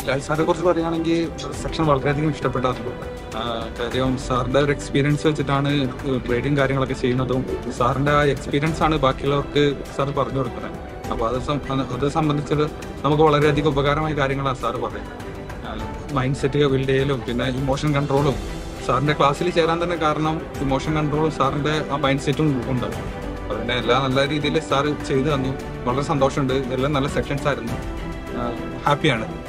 സാറിനെ കുറിച്ച് പറയുകയാണെങ്കിൽ സെക്ഷൻ വളരെയധികം ഇഷ്ടപ്പെട്ടു. കാര്യം സാറിൻ്റെ ഒരു എക്സ്പീരിയൻസ് വെച്ചിട്ടാണ് ട്രേഡിങ് കാര്യങ്ങളൊക്കെ ചെയ്യുന്നതും സാറിൻ്റെ ആ എക്സ്പീരിയൻസ് ആണ് ബാക്കിയുള്ളവർക്ക് സാർ പറഞ്ഞു കൊടുക്കുന്നത്. അപ്പോൾ അത് സംബന്ധിച്ചത് നമുക്ക് വളരെയധികം ഉപകാരമായ കാര്യങ്ങളാണ് സാറ് പറയുന്നത്. മൈൻഡ് സെറ്റ് ബിൽഡ് ചെയ്യലും പിന്നെ ഇമോഷൻ കൺട്രോളും സാറിൻ്റെ ക്ലാസ്സിൽ ചേരാൻ തന്നെ കാരണം ഇമോഷൻ കൺട്രോളും സാറിൻ്റെ ആ മൈൻഡ് സെറ്റും ഉണ്ട്. അതിനെ എല്ലാം നല്ല രീതിയിൽ സാറ് ചെയ്തു തന്നു. വളരെ സന്തോഷമുണ്ട്. എല്ലാം നല്ല സെക്ഷൻസ് ആയിരുന്നു. ഹാപ്പിയാണ്.